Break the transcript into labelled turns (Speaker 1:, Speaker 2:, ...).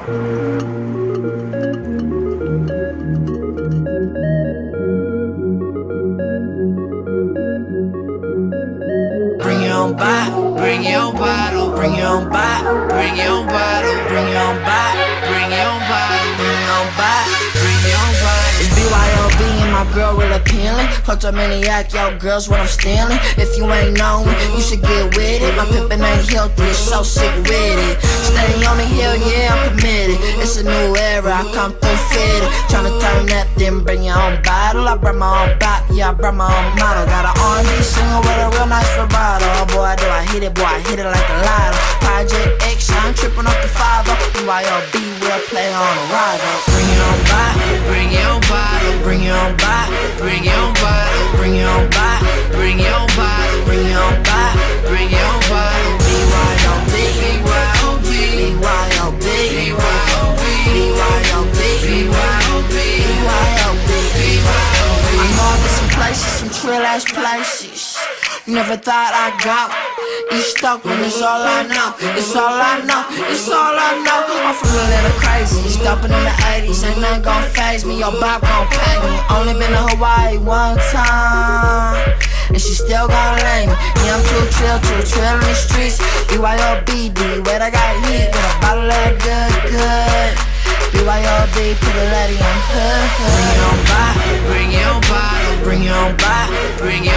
Speaker 1: Bring your own bottle, bring your own bottle, bring your own bottle, bring your own bottle, bring your own bottle, bring your own bottle, bring your own bottle, bring your own bottle. It's B.Y.O.B and my girl real appealing. Kleptomaniac, yo, girls what I'm stealing. If you ain't known it, you should get with it. My pimpin' ain't healthy, it's so sick with it. Stay on the hill, yeah, I'm committed. It's a new era, I come through fitted. Tryna turn that, then bring your own bottle. I brought my own bottle, yeah, I brought my own model. Got an R&B singer with a real nice vibrato. Oh boy, do I hit it, boy, I hit it like a lotto. Project X, I'm trippin' up the 5-0. B.Y.O.B will play on a rival. Bring your own bottle, bring your own bottle, bring your own bottle, bring your own bottle, bring your own bottle, bring your own bottle, bring your own bottle, bring your own bottle. B.Y.O.B, B.Y.O.B, B.Y.O.B, B.Y.O.B, B.Y.O.B, B.Y.O.B, B.Y.O.B, B.Y.O.B. I know I've been some places, some trill-ass places. Never thought I'd go East Oakland is all I know. It's all I know, it's all I know. I'm from a little crazy, stopping in the 80s. Ain't nothing gon' faze me, your Bob gon' pay me. Only been to Hawaii one time, and she still gon' lay me. Yeah, I'm too trill in the streets. B.Y.O.B, where I got heat. Got a bottle of good. B.Y.O.B, put a lady on hood. Bring your own bottle, bring your own bottle, bring your own bottle, bring your